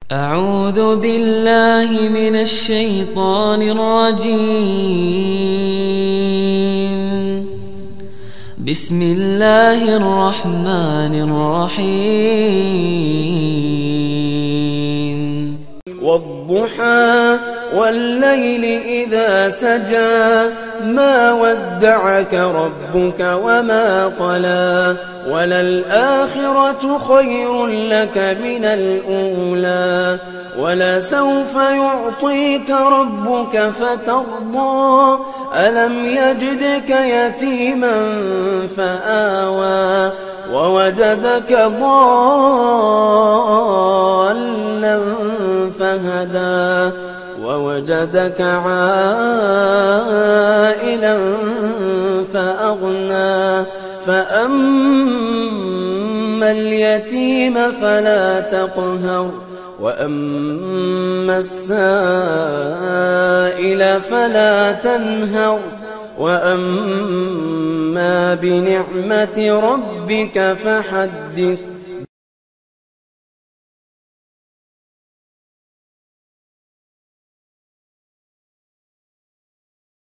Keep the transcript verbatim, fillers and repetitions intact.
أعوذ بالله من الشيطان الرجيم. بسم الله الرحمن الرحيم. والضحى والليل إذا سجى ما ودعك ربك وما قلى وللآخرة خير لك من الأولى ولسوف يعطيك ربك فترضى ألم يجدك يتيما فآوى ووجدك ضالا فهدى ووجدك عائلا فأغنى فأما اليتيم فلا تقهر وأما السائل فلا تنهر وأما بنعمة ربك فحدث.